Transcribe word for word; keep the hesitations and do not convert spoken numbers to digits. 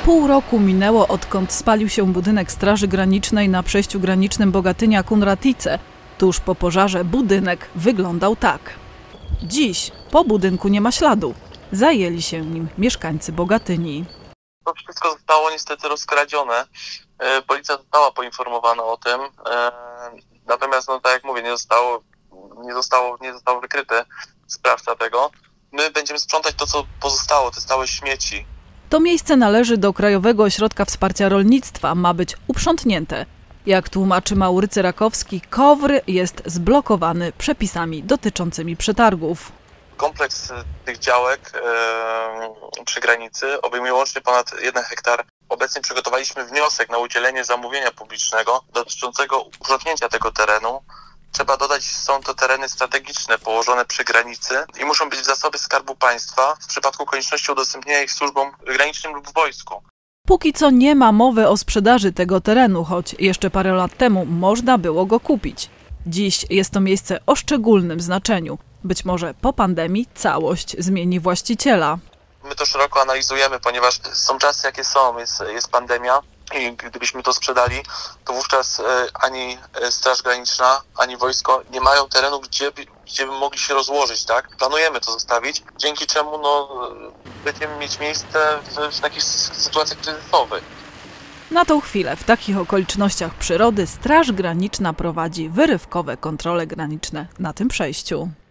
Pół roku minęło, odkąd spalił się budynek Straży Granicznej na przejściu granicznym Bogatynia-Kunratice. Tuż po pożarze budynek wyglądał tak. Dziś po budynku nie ma śladu. Zajęli się nim mieszkańcy Bogatyni. To wszystko zostało niestety rozkradzione. Policja została poinformowana o tym. Natomiast, no tak jak mówię, nie zostało, nie zostało, nie zostało wykryte sprawca tego. My będziemy sprzątać to, co pozostało, te stałe śmieci. To miejsce należy do Krajowego Ośrodka Wsparcia Rolnictwa, ma być uprzątnięte. Jak tłumaczy Maurycy Rakowski, KOWR jest zblokowany przepisami dotyczącymi przetargów. Kompleks tych działek e, przy granicy obejmuje łącznie ponad jeden hektar. Obecnie przygotowaliśmy wniosek na udzielenie zamówienia publicznego dotyczącego uprzątnięcia tego terenu. Trzeba dodać, że są to tereny strategiczne położone przy granicy i muszą być w zasobie Skarbu Państwa w przypadku konieczności udostępnienia ich służbom granicznym lub wojsku. Póki co nie ma mowy o sprzedaży tego terenu, choć jeszcze parę lat temu można było go kupić. Dziś jest to miejsce o szczególnym znaczeniu. Być może po pandemii całość zmieni właściciela. My to szeroko analizujemy, ponieważ są czasy jakie są, jest, jest pandemia i gdybyśmy to sprzedali, to wówczas ani Straż Graniczna, ani wojsko nie mają terenu, gdzie by, gdzie by mogli się rozłożyć, tak? Planujemy to zostawić, dzięki czemu no, będziemy mieć miejsce w, w takich sytuacjach kryzysowych. Na tą chwilę w takich okolicznościach przyrody Straż Graniczna prowadzi wyrywkowe kontrole graniczne na tym przejściu.